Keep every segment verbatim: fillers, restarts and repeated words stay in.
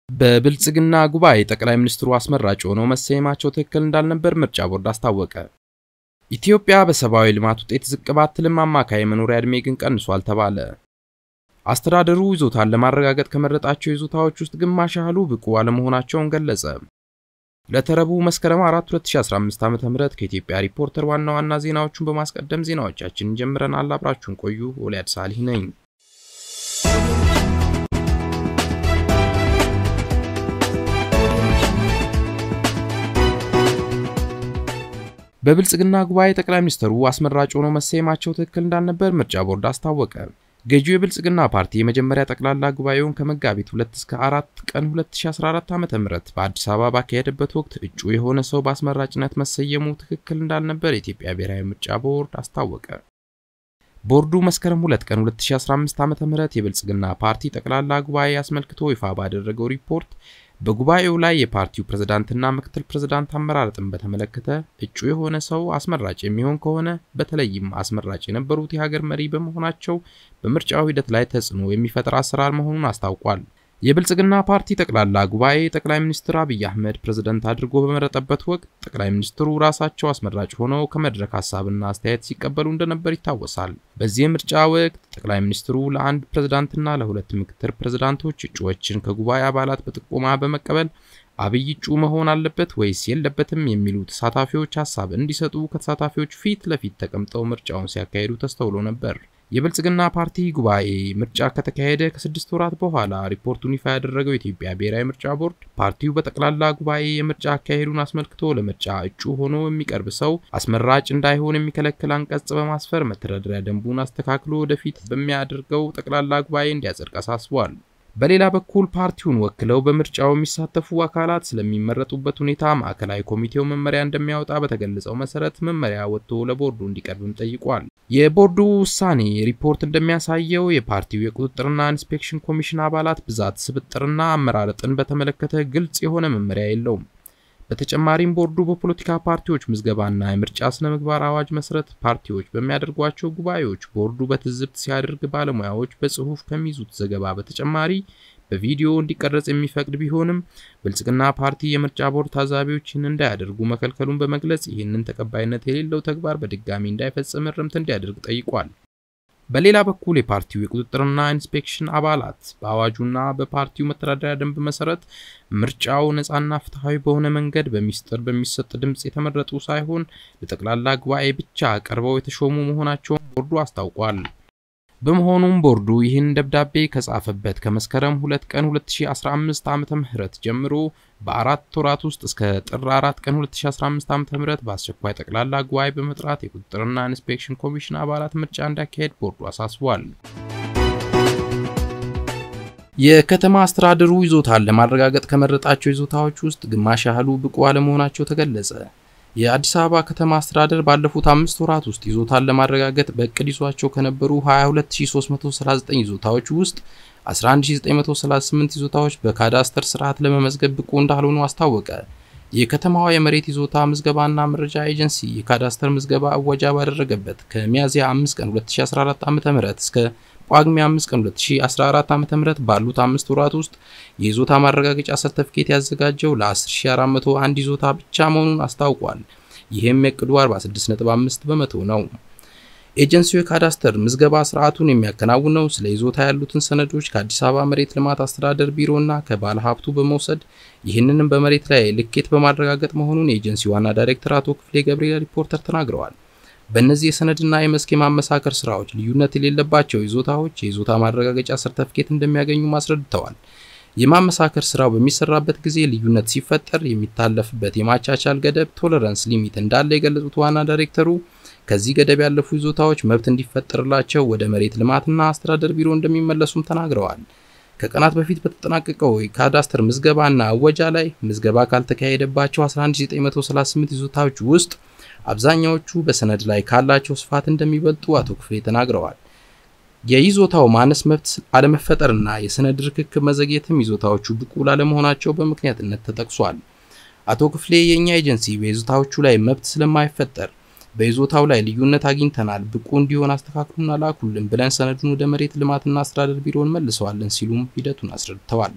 በብልጽግና ጉባኤ ጠቅላይ ሚኒስትሩ አስመራጭ ሆነው መሰየማቸው ትክክል እንዳልነበር ምርጫ ቦርድ አስታወቀ። ኢትዮጵያ በሰብአዊ ልማት ውጤት ዝቅ ባትልም አማካይ መኖሪያ ዕድሜ ግን ቀንሷል ተባለ። አስተዳደሩ ይዞታን ለማረጋገጥ ከመረጣቸው ይዞታዎች ውስጥ ግማሽ ያህሉ ብቁ አለመሆናቸውን ገለጸ። ለተረቡ መስከረም አራት ሁለት ሺህ አስራ አምስት ዓ.ም ከኢትዮጵያ ሪፖርተር ዋና ዋና ዜናዎችን በማስቀደም ዜናዎቻችንን ጀምረናል። አብራችሁን ቆዩ። ወሊያድ ሳሊህ ነኝ። በብልጽግና ጉባኤ ጠቅላይ ሚኒስትሩ አስመራጭ ሆነው መሰየማቸው ትክክል እንዳልነበር ምርጫ ቦርድ አስታወቀ። ገዢው የብልጽግና ፓርቲ የመጀመሪያ ጠቅላላ ጉባኤውን ከመጋቢት ሁለት እስከ አራት ቀን ሁለት ሺህ አስራ አራት ዓ.ም በአዲስ አበባ ባካሄደበት ወቅት እጩ የሆነ ሰው በአስመራጭነት መሰየሙ ትክክል እንዳልነበር የኢትዮጵያ ብሔራዊ ምርጫ ቦርድ አስታወቀ። ቦርዱ መስከረም ሁለት ቀን ሁለት ሺህ አስራ አምስት ዓ.ም የብልጽግና ፓርቲ ጠቅላላ ጉባኤ አስመልክቶ ይፋ ባደረገው ሪፖርት በጉባኤው ላይ የፓርቲው ፕሬዝዳንትና ምክትል ፕሬዝዳንት አመራረጥን በተመለከተ እጩ የሆነ ሰው አስመራጭ የሚሆን ከሆነ በተለይም አስመራጭ የነበሩት የሀገር መሪ በመሆናቸው በምርጫው ሂደት ላይ ተጽዕኖ የሚፈጥር አሰራር መሆኑን አስታውቋል። የብልጽግና ፓርቲ ጠቅላላ ጉባኤ ጠቅላይ ሚኒስትር አብይ አህመድ ፕሬዝዳንት አድርጎ በመረጠበት ወቅት ጠቅላይ ሚኒስትሩ ራሳቸው አስመራጭ ሆነው ከመድረክ ሐሳብና አስተያየት ሲቀበሉ እንደነበር ይታወሳል። በዚህ ምርጫ ወቅት ጠቅላይ ሚኒስትሩ ለአንድ ፕሬዝዳንትና ለሁለት ምክትል ፕሬዝዳንቶች እጩዎችን ከጉባኤ አባላት በጥቆማ በመቀበል አብይ እጩ መሆን አለበት ወይስ የለበትም የሚሉ ተሳታፊዎች ሐሳብ እንዲሰጡ ከተሳታፊዎች ፊት ለፊት ተቀምጠው ምርጫውን ሲያካሂዱ ተስተውሎ ነበር። የብልጽግና ፓርቲ ጉባኤ ምርጫ ከተካሄደ ከስድስት ወራት በኋላ ሪፖርቱን ይፋ ያደረገው የኢትዮጵያ ብሔራዊ ምርጫ ቦርድ ፓርቲው በጠቅላላ ጉባኤ የምርጫ አካሄዱን አስመልክቶ ለምርጫ እጩ ሆኖ የሚቀርብ ሰው አስመራጭ እንዳይሆን የሚከለክል አንቀጽ በማስፈር መተዳደሪያ ደንቡን አስተካክሎ ወደፊት በሚያደርገው ጠቅላላ ጉባኤ እንዲያጸድቅ አሳስቧል። በሌላ በኩል ፓርቲውን ወክለው በምርጫው የሚሳተፉ አካላት ስለሚመረጡበት ሁኔታ ማዕከላዊ ኮሚቴው መመሪያ እንደሚያወጣ በተገለጸው መሰረት መመሪያ ወጥቶ ለቦርዱ እንዲቀርብም ጠይቋል። የቦርዱ ውሳኔ ሪፖርት እንደሚያሳየው የፓርቲው የቁጥጥርና ኢንስፔክሽን ኮሚሽን አባላት ብዛት ስብጥርና አመራረጥን በተመለከተ ግልጽ የሆነ መመሪያ የለውም። በተጨማሪም ቦርዱ በፖለቲካ ፓርቲዎች ምዝገባና የምርጫ ስነ ምግባር አዋጅ መሰረት ፓርቲዎች በሚያደርጓቸው ጉባኤዎች ቦርዱ በትዝብት ሲያደርግ ባለሙያዎች በጽሁፍ ከሚይዙት ዘገባ በተጨማሪ በቪዲዮ እንዲቀረጽ የሚፈቅድ ቢሆንም ብልጽግና ፓርቲ የምርጫ ቦርድ ታዛቢዎችን እንዳያደርጉ መከልከሉን በመግለጽ ይህንን ተቀባይነት የሌለው ተግባር በድጋሚ እንዳይፈጸም እርምት እንዲያደርግ ጠይቋል። በሌላ በኩል የፓርቲው የቁጥጥርና ኢንስፔክሽን አባላት በአዋጁና በፓርቲው መተዳደሪያ ደንብ መሰረት ምርጫው ነፃና ፍትሃዊ በሆነ መንገድ በሚስጥር በሚሰጥ ድምጽ የተመረጡ ሳይሆን ለጠቅላላ ጉባኤ ብቻ ቀርበው የተሾሙ መሆናቸውን ቦርዱ አስታውቋል። በመሆኑም ቦርዱ ይህን ደብዳቤ ከጻፈበት ከመስከረም ሁለት ቀን ሁለት ሺህ አስራ አምስት ዓመተ ምህረት ጀምሮ በአራት ወራት ውስጥ እስከ ጥር አራት ቀን ሁለት ሺህ አስራ አምስት ዓመተ ምህረት በአስቸኳይ ጠቅላላ ጉባኤ በመጥራት የቁጥጥርና ኢንስፔክሽን ኮሚሽን አባላት ምርጫ እንዲያካሄድ ቦርዱ አሳስቧል። የከተማ አስተዳደሩ ይዞታን ለማረጋገጥ ከመረጣቸው ይዞታዎች ውስጥ ግማሽ ያህሉ ብቁ አለመሆናቸው ተገለጸ። የአዲስ አበባ ከተማ አስተዳደር ባለፉት አምስት ወራት ውስጥ ይዞታን ለማረጋገጥ በእቅድ ይዟቸው ከነበሩ ሃያ ሁለት ሺህ ሶስት መቶ ሰላሳ ዘጠኝ ይዞታዎች ውስጥ አስራ አንድ ሺህ ዘጠኝ መቶ ሰላሳ ስምንት ይዞታዎች በካዳስተር ስርዓት ለመመዝገብ ብቁ እንዳልሆኑ አስታወቀ። የከተማዋ የመሬት ይዞታ ምዝገባና መረጃ ኤጀንሲ የካዳስተር ምዝገባ አወጃ ባደረገበት ከሚያዝያ አምስት ቀን ሁለት ሺህ አስራ አራት ዓ.ም እስከ ጳጉሜ አምስት ቀን ሁለት ሺህ አስራ አራት ዓ.ም ባሉት አምስት ወራት ውስጥ የይዞታ ማረጋገጫ ሰርቲፊኬት ያዘጋጀው ለ10 ሺህ አራት መቶ አንድ ይዞታ ብቻ መሆኑን አስታውቋል። ይህም የቅዱ አርባ ስድስት ነጥብ አምስት በመቶ ነው። ኤጀንሲው የካዳስተር ምዝገባ ስርዓቱን የሚያከናውነው ስለ ይዞታ ያሉትን ሰነዶች ከአዲስ አበባ መሬት ልማት አስተዳደር ቢሮና ከባለ ሀብቱ በመውሰድ ይህንንም በመሬት ላይ ልኬት በማረጋገጥ መሆኑን የኤጀንሲው ዋና ዳይሬክተር አቶ ክፍሌ ገብርኤል ሪፖርተር ተናግረዋል። በእነዚህ የሰነድና የመስክ ማመሳከር ስራዎች ልዩነት የሌለባቸው ይዞታዎች የይዞታ ማረጋገጫ ሰርቲፊኬት እንደሚያገኙ ማስረድተዋል። የማመሳከር ስራው በሚሰራበት ጊዜ ልዩነት ሲፈጠር የሚታለፍበት የማቻቻል ገደብ ቶለራንስ ሊሚት እንዳለ የገለጹት ዋና ዳይሬክተሩ ከዚህ ገደብ ያለፉ ይዞታዎች መብት እንዲፈጠርላቸው ወደ መሬት ልማትና አስተዳደር ቢሮ እንደሚመለሱም ተናግረዋል። ከቀናት በፊት በተጠናቀቀው የካዳስተር ምዝገባና አወጃ ላይ ምዝገባ ካልተካሄደባቸው አስራ አንድ ሺህ ዘጠኝ መቶ ሰላሳ ስምንት ይዞታዎች ውስጥ አብዛኛዎቹ በሰነድ ላይ ካላቸው ስፋት እንደሚበልጡ አቶ ክፍሌ ተናግረዋል። የይዞታው ማነስ መብት አለመፈጠርና የሰነድ ርክክብ መዘግየትም ይዞታዎቹ ብቁ ላለመሆናቸው በምክንያትነት ተጠቅሷል። አቶ ክፍሌ የኛ ኤጀንሲ በይዞታዎቹ ላይ መብት ስለማይፈጠር በይዞታው ላይ ልዩነት አግኝተናል ብቁ እንዲሆን አስተካክሉና ላኩልን ብለን ሰነዱን ወደ መሬት ልማትና አስተዳደር ቢሮን መልሰዋለን ሲሉም ሂደቱን አስረድተዋል።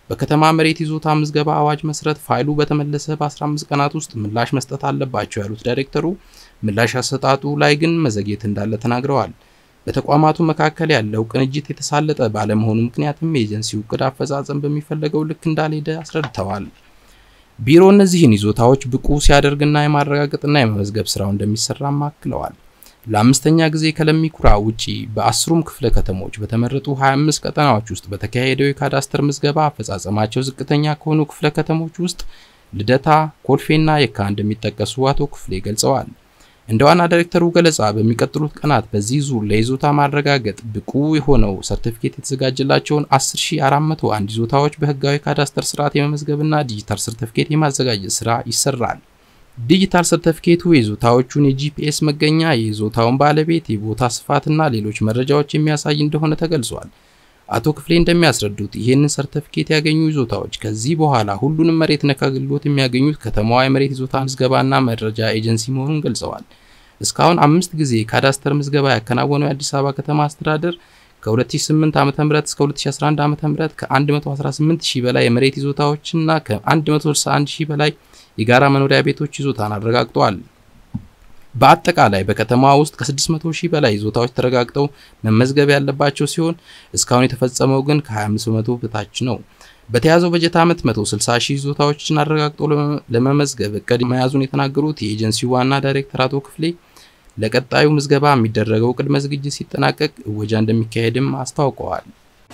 በከተማ መሬት ይዞታ ምዝገባ አዋጅ መሰረት ፋይሉ በተመለሰ በ15 ቀናት ውስጥ ምላሽ መስጠት አለባቸው ያሉት ዳይሬክተሩ ምላሽ አሰጣጡ ላይ ግን መዘግየት እንዳለ ተናግረዋል። በተቋማቱ መካከል ያለው ቅንጅት የተሳለጠ ባለመሆኑ ምክንያትም ኤጀንሲው ዕቅድ አፈጻጸም በሚፈልገው ልክ እንዳልሄደ አስረድተዋል። ቢሮ እነዚህን ይዞታዎች ብቁ ሲያደርግና የማረጋገጥና የመመዝገብ ስራው እንደሚሰራ ማክለዋል። ለአምስተኛ ጊዜ ከለሚኩራ ውጪ በአስሩም ክፍለ ከተሞች በተመረጡ ሃያ አምስት ቀጠናዎች ውስጥ በተካሄደው የካዳስተር ምዝገባ አፈጻጸማቸው ዝቅተኛ ከሆኑ ክፍለ ከተሞች ውስጥ ልደታ፣ ኮልፌና የካ እንደሚጠቀሱ አቶ ክፍሌ ገልጸዋል። እንደ ዋና ዳይሬክተሩ ገለጻ በሚቀጥሉት ቀናት በዚህ ዙር ለይዞታ ማረጋገጥ ብቁ የሆነው ሰርቲፊኬት የተዘጋጀላቸውን አስር ሺህ አራት መቶ አንድ ይዞታዎች በህጋዊ ካዳስተር ስርዓት የመመዝገብና ዲጂታል ሰርቲፊኬት የማዘጋጀት ስራ ይሰራል። ዲጂታል ሰርቲፊኬቱ የይዞታዎቹን የጂፒኤስ መገኛ፣ የይዞታውን ባለቤት፣ የቦታ ስፋትና ሌሎች መረጃዎች የሚያሳይ እንደሆነ ተገልጿል። አቶ ክፍሌ እንደሚያስረዱት ይሄንን ሰርቲፊኬት ያገኙ ይዞታዎች ከዚህ በኋላ ሁሉንም መሬት ነክ አገልግሎት የሚያገኙት ከተማዋ የመሬት ይዞታ ምዝገባና መረጃ ኤጀንሲ መሆኑን ገልጸዋል። እስካሁን አምስት ጊዜ ካዳስተር ምዝገባ ያከናወነው የአዲስ አበባ ከተማ አስተዳደር ከ2008 ዓመተ ምህረት እስከ ሁለት ሺህ አስራ አንድ ዓመተ ምህረት ከ118 ሺህ በላይ የመሬት ይዞታዎችና ከ161 ሺህ በላይ የጋራ መኖሪያ ቤቶች ይዞታን አረጋግጧል። በአጠቃላይ በከተማዋ ውስጥ ከ600 ሺህ በላይ ይዞታዎች ተረጋግጠው መመዝገብ ያለባቸው ሲሆን እስካሁን የተፈጸመው ግን ከ25 በመቶ በታች ነው። በተያዘው በጀት ዓመት መቶ ስልሳ ሺህ ይዞታዎችን አረጋግጦ ለመመዝገብ እቅድ መያዙን የተናገሩት የኤጀንሲው ዋና ዳይሬክተር አቶ ክፍሌ ለቀጣዩ ምዝገባ የሚደረገው ቅድመ ዝግጅት ሲጠናቀቅ ወጃ እንደሚካሄድም አስታውቀዋል።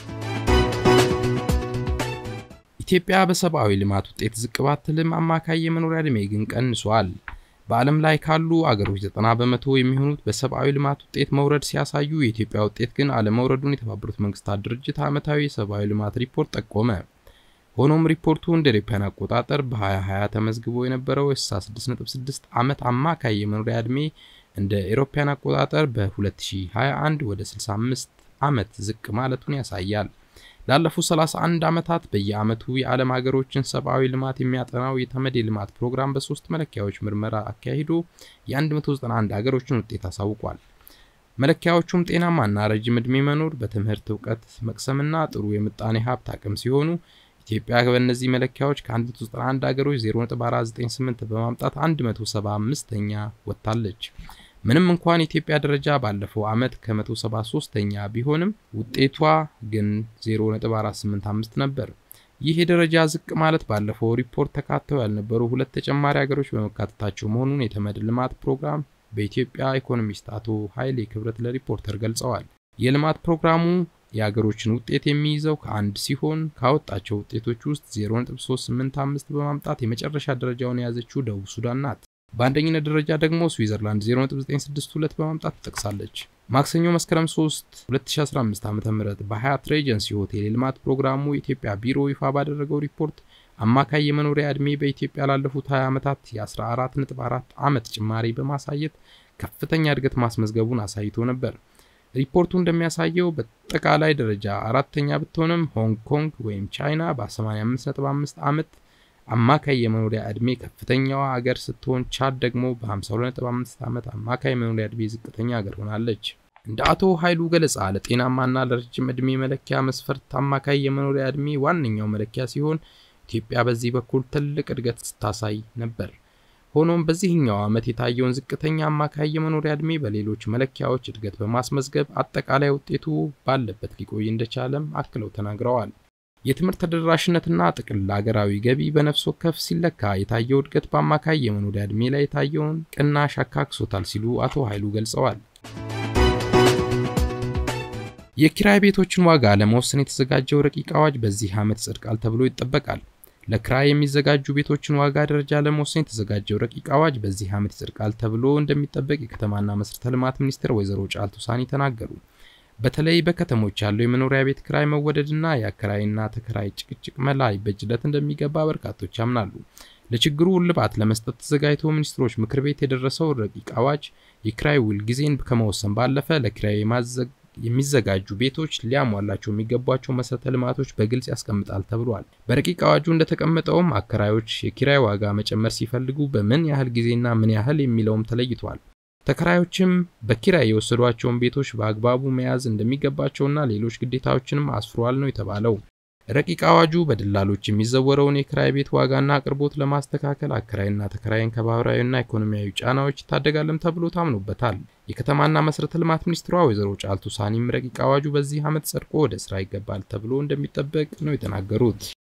ኢትዮጵያ በሰብአዊ ልማት ውጤት ዝቅ ባትልም አማካይ የመኖሪያ ዕድሜ ግን ቀንሷል። በዓለም ላይ ካሉ አገሮች ዘጠና በመቶ የሚሆኑት በሰብአዊ ልማት ውጤት መውረድ ሲያሳዩ የኢትዮጵያ ውጤት ግን አለመውረዱን የተባበሩት መንግስታት ድርጅት ዓመታዊ የሰብአዊ ልማት ሪፖርት ጠቆመ። ሆኖም ሪፖርቱ እንደ አውሮፓውያን አቆጣጠር በ2020 ተመዝግቦ የነበረው ስልሳ ስድስት ነጥብ ስድስት ዓመት አማካይ የመኖሪያ ዕድሜ እንደ አውሮፓውያን አቆጣጠር በ2021 ወደ ስልሳ አምስት ዓመት ዝቅ ማለቱን ያሳያል። ላለፉት ሰላሳ አንድ ዓመታት በየዓመቱ የዓለም ሀገሮችን ሰብአዊ ልማት የሚያጠናው የተመድ ልማት ፕሮግራም በሶስት መለኪያዎች ምርመራ አካሂዶ የ191 ሀገሮችን ውጤት አሳውቋል። መለኪያዎቹም ጤናማና ረጅም ዕድሜ መኖር፣ በትምህርት ዕውቀት መቅሰምና ጥሩ የምጣኔ ሀብት አቅም ሲሆኑ ኢትዮጵያ በእነዚህ መለኪያዎች ከ191 ሀገሮች ዜሮ ነጥብ አራት ዘጠኝ ስምንት በማምጣት አንድ መቶ ሰባ አምስተኛ ወጣለች። ምንም እንኳን ኢትዮጵያ ደረጃ ባለፈው ዓመት ከ173ኛ ቢሆንም ውጤቷ ግን ዜሮ ነጥብ አራት ስምንት አምስት ነበር። ይህ የደረጃ ዝቅ ማለት ባለፈው ሪፖርት ተካተው ያልነበሩ ሁለት ተጨማሪ ሀገሮች በመካተታቸው መሆኑን የተመድ ልማት ፕሮግራም በኢትዮጵያ ኢኮኖሚስት አቶ ኃይሌ ክብረት ለሪፖርተር ገልጸዋል። የልማት ፕሮግራሙ የሀገሮችን ውጤት የሚይዘው ከአንድ ሲሆን ካወጣቸው ውጤቶች ውስጥ ዜሮ ነጥብ ሶስት ስምንት አምስት በማምጣት የመጨረሻ ደረጃውን የያዘችው ደቡብ ሱዳን ናት። በአንደኝነት ደረጃ ደግሞ ስዊዘርላንድ ዜሮ ነጥብ ዘጠኝ ስድስት ሁለት በማምጣት ተጠቅሳለች። ማክሰኞ መስከረም ሶስት ሁለት ሺህ አስራ አምስት ዓመተ ምህረት በሀያት ሬጀንሲ ሆቴል የልማት ፕሮግራሙ የኢትዮጵያ ቢሮ ይፋ ባደረገው ሪፖርት አማካይ የመኖሪያ ዕድሜ በኢትዮጵያ ላለፉት ሃያ ዓመታት የ14 ነጥብ አራት ዓመት ጭማሪ በማሳየት ከፍተኛ እድገት ማስመዝገቡን አሳይቶ ነበር። ሪፖርቱ እንደሚያሳየው በጠቃላይ ደረጃ አራተኛ ብትሆንም ሆንግ ኮንግ ወይም ቻይና በ85 ነጥብ አምስት ዓመት አማካይ የመኖሪያ ዕድሜ ከፍተኛዋ ሀገር ስትሆን ቻድ ደግሞ በ52 ነጥብ አምስት ዓመት አማካይ የመኖሪያ ዕድሜ ዝቅተኛ ሀገር ሆናለች። እንደ አቶ ኃይሉ ገለጻ ለጤናማና ለረጅም ዕድሜ መለኪያ መስፈርት አማካይ የመኖሪያ ዕድሜ ዋነኛው መለኪያ ሲሆን ኢትዮጵያ በዚህ በኩል ትልቅ እድገት ስታሳይ ነበር። ሆኖም በዚህኛው ዓመት የታየውን ዝቅተኛ አማካይ የመኖሪያ ዕድሜ በሌሎች መለኪያዎች እድገት በማስመዝገብ አጠቃላይ ውጤቱ ባለበት ሊቆይ እንደቻለም አክለው ተናግረዋል። የትምህርት ተደራሽነትና ጥቅል ሀገራዊ ገቢ በነፍስ ወከፍ ሲለካ የታየው እድገት በአማካይ የመኖሪያ ዕድሜ ላይ የታየውን ቅናሽ አካክሶታል ሲሉ አቶ ኃይሉ ገልጸዋል። የኪራይ ቤቶችን ዋጋ ለመወሰን የተዘጋጀው ረቂቅ አዋጅ በዚህ ዓመት ጽድቃል ተብሎ ይጠበቃል። ለክራይ የሚዘጋጁ ቤቶችን ዋጋ ደረጃ ለመወሰን የተዘጋጀው ረቂቅ አዋጅ በዚህ ዓመት ጽድቃል ተብሎ እንደሚጠበቅ የከተማና መሰረተ ልማት ሚኒስትር ወይዘሮ ጫልቱ ሳኒ ተናገሩ። በተለይ በከተሞች ያለው የመኖሪያ ቤት ክራይ መወደድና የአከራይና ተከራይ ጭቅጭቅ መላ ይበጅለት እንደሚገባ በርካቶች ያምናሉ። ለችግሩ እልባት ለመስጠት ተዘጋጅቶ ሚኒስትሮች ምክር ቤት የደረሰው ረቂቅ አዋጅ የክራይ ውል ጊዜን ከመወሰን ባለፈ ለክራይ የማዘግ የሚዘጋጁ ቤቶች ሊያሟላቸው የሚገባቸው መሰረተ ልማቶች በግልጽ ያስቀምጣል ተብሏል። በረቂቅ አዋጁ እንደተቀመጠውም አከራዮች የኪራይ ዋጋ መጨመር ሲፈልጉ በምን ያህል ጊዜና ምን ያህል የሚለውም ተለይቷል። ተከራዮችም በኪራይ የወሰዷቸውን ቤቶች በአግባቡ መያዝ እንደሚገባቸውና ሌሎች ግዴታዎችንም አስፍሯል ነው የተባለው። ረቂቅ አዋጁ በደላሎች የሚዘወረውን የክራይ ቤት ዋጋና አቅርቦት ለማስተካከል አከራይና ተከራይን ከባህራዊና ኢኮኖሚያዊ ጫናዎች ይታደጋልም ተብሎ ታምኖበታል። የከተማና መሰረተ ልማት ሚኒስትሯ ወይዘሮ ጫልቱ ሳኒም ረቂቅ አዋጁ በዚህ ዓመት ጸድቆ ወደ ስራ ይገባል ተብሎ እንደሚጠበቅ ነው የተናገሩት።